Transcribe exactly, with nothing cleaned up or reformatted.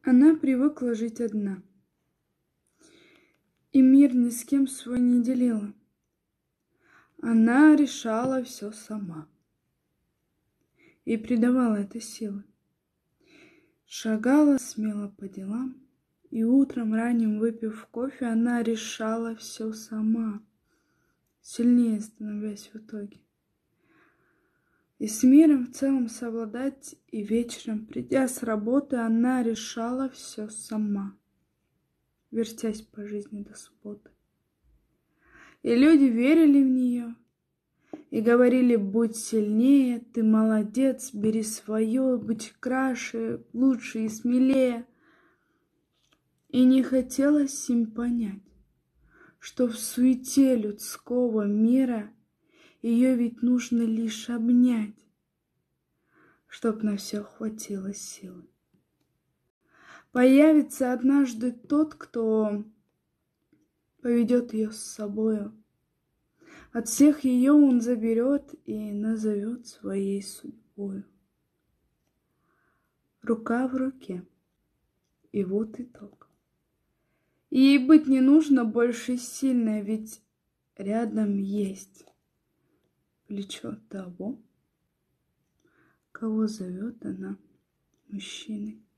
Она привыкла жить одна, и мир ни с кем свой не делила. Она решала все сама и придавала это силы. Шагала смело по делам, и утром ранним, выпив кофе, она решала все сама, сильнее становясь в итоге. И с миром в целом совладать, и вечером, придя с работы, она решала все сама, вертясь по жизни до субботы. И люди верили в нее и говорили: будь сильнее, ты молодец, бери свое, будь краше, лучше и смелее. И не хотелось им понять, что в суете людского мира ее ведь нужно лишь обнять, чтоб на все хватило силы. Появится однажды тот, кто поведет ее с собою. От всех ее он заберет и назовет своей судьбою. Рука в руке, и вот итог. Ей быть не нужно больше сильной, ведь рядом есть плечо того, кого зовет она мужчиной.